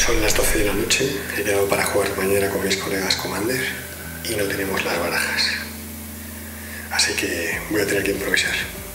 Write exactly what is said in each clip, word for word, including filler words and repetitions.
Son las doce de la noche, he quedado para jugar mañana con mis colegas Commander y no tenemos las barajas. Así que voy a tener que improvisar.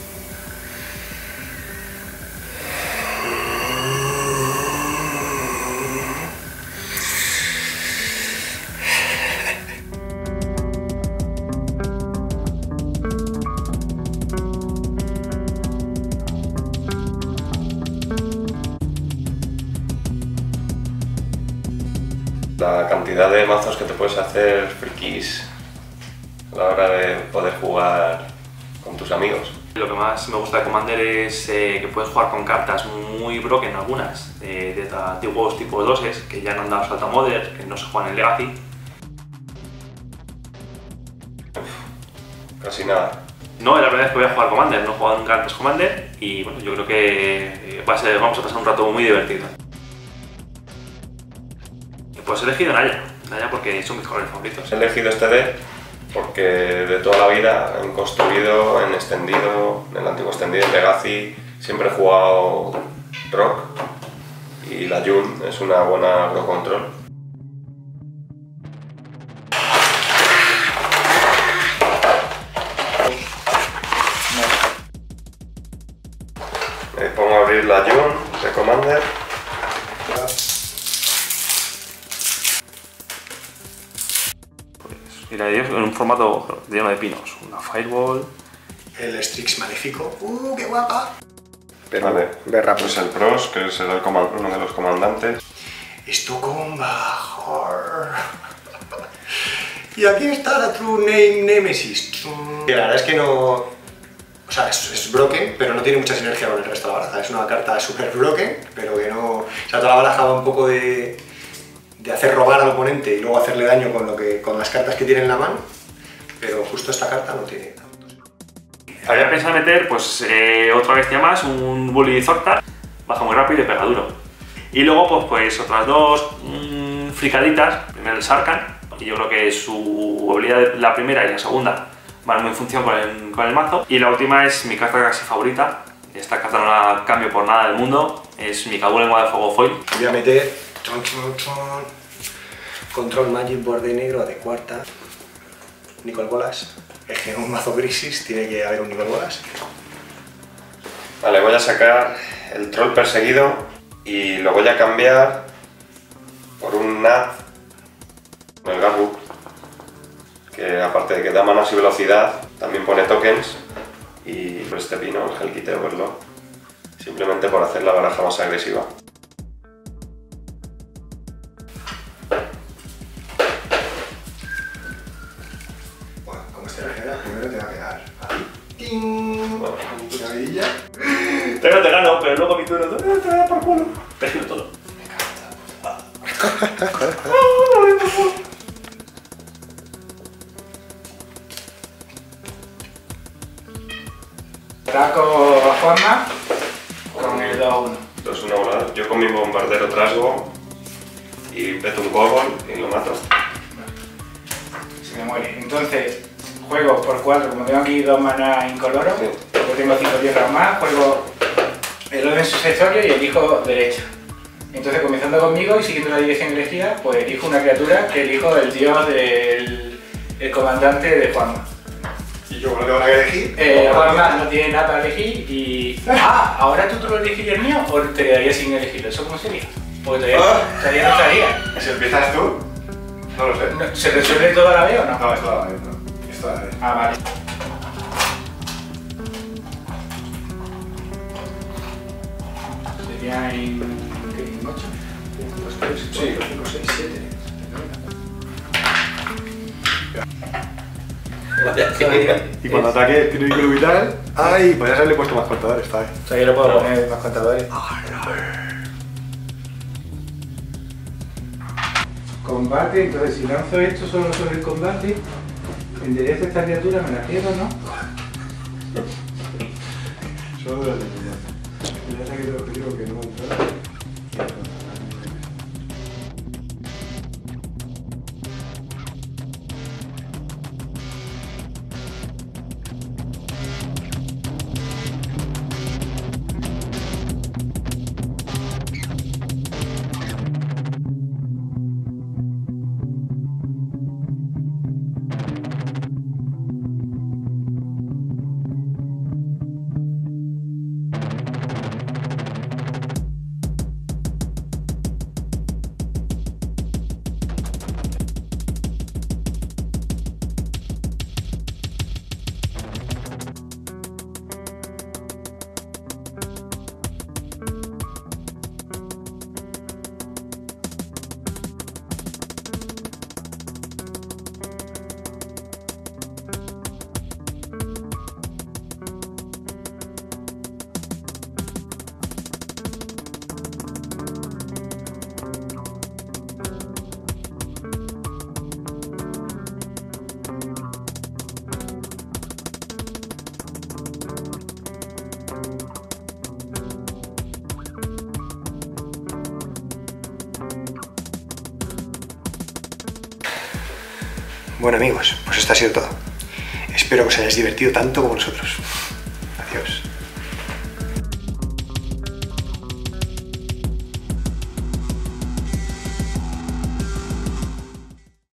La cantidad de mazos que te puedes hacer frikis a la hora de poder jugar con tus amigos. Lo que más me gusta de Commander es eh, que puedes jugar con cartas muy broken algunas, eh, de antiguos tipo doses, que ya no han dado salto a Modern, que no se juegan en Legacy. Uf, casi nada. No, es la primera vez que voy a jugar Commander, no he jugado nunca antes Commander y bueno, yo creo que va a ser, vamos a pasar un rato muy divertido. Pues he elegido Naya, Naya porque son mis colores favoritos. He elegido este deck porque de toda la vida en construido, en extendido, en el antiguo extendido, en Legacy, siempre he jugado rock y la Jun es una buena agro control. Me pongo a abrir la Jun de Commander. Mira, en un formato lleno de pinos, una Fireball. El Strix Maléfico, ¡uh, qué guapa! Pero vale, Berra, pues el Pros, que es el, uno de los comandantes. Stucomba. Y aquí está la True Name Nemesis. Y la verdad es que no... O sea, es, es broken, pero no tiene mucha sinergia con el resto de la baraja. Es una carta super broken, pero que no... O sea, toda la baraja va un poco de... de hacer robar al oponente y luego hacerle daño con, lo que, con las cartas que tiene en la mano, pero justo esta carta no tiene tantos. Había pensado meter, pues, eh, otra bestia más, un Bully Zortar, baja muy rápido y pega duro. Y luego, pues, pues otras dos mmm, fricaditas, primero el Sarkhan, y yo creo que su habilidad, la primera y la segunda, van muy en función con el, con el mazo. Y la última es mi carta casi favorita, esta carta no la cambio por nada del mundo, es mi Kabul en modo de fuego foil. Voy a meter chon, chon, chon. Control Magic borde negro de cuarta, Nicol Bolas. Es que en un mazo Crisis tiene que haber un Nicol Bolas. Vale, voy a sacar el Troll Perseguido y lo voy a cambiar por un Nat, el Garbook, que aparte de que da manas y velocidad, también pone tokens, y por este pino, el Hellkite Overlord, simplemente por hacer la baraja más agresiva. Primero te va a quedar ¡ting! Bueno, una vidilla. Te no te gano, pero luego mi turno te va a dar por culo. Te giro todo. Ataco a Juanma con el dos a uno. dos uno volador. Yo con mi bombardero trasgo y peto un Kobold y lo mato. Se me muere. Entonces, juego por cuatro, como tengo aquí dos manas incoloros, Sí. porque tengo cinco tierras más, juego el orden sucesorio y elijo derecha. Entonces, comenzando conmigo y siguiendo la dirección elegida, pues elijo una criatura que elijo el dios del el comandante de Juanma. Y yo no tengo nada que elegir. Eh, Juanma no tiene nada para elegir y... Ah, ¿ahora tú, tú lo elegirías mío o te quedarías sin elegirlo? ¿Eso cómo sería? Porque todavía, Ah. todavía no estaría. Si empiezas tú, no lo sé. No, ¿se resuelve todo a la vez o no? No, esto a la vez, no. Esto a la vez. Ah, vale. Sería en... ¿qué? ¿En ocho? uno, dos, tres, Sí. cinco, seis, siete. Y cuando ataque el crítico vital. ¡Ay! Podrías haberle puesto más contadores esta vez. O sea, yo le puedo poner más contadores. Combate, entonces si lanzo esto solo sobre el combate, enderezo esta criatura, me la pierdo, ¿no? Solo de la debilidad. Ya sé que te lo digo que no entra. Bueno amigos, pues esto ha sido todo. Espero que os hayáis divertido tanto como nosotros. Adiós.